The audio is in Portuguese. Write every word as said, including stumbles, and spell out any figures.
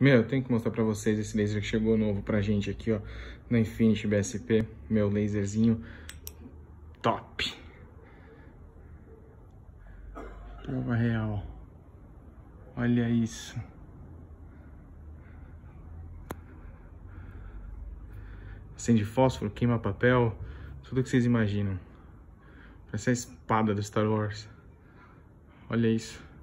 Meu, eu tenho que mostrar pra vocês esse laser que chegou novo pra gente aqui, ó. Na Infinity B S P. Meu laserzinho top. Prova real. Olha isso. Acende fósforo, queima papel. Tudo que vocês imaginam. Parece a espada do Star Wars. Olha isso.